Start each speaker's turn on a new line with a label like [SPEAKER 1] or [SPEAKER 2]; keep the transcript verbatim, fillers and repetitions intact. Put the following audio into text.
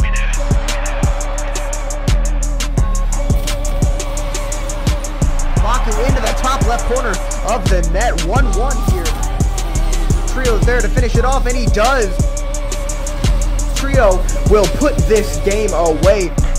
[SPEAKER 1] Locking into the top left corner of the net. one one here. Trio's there to finish it off, and he does. Trio will put this game away.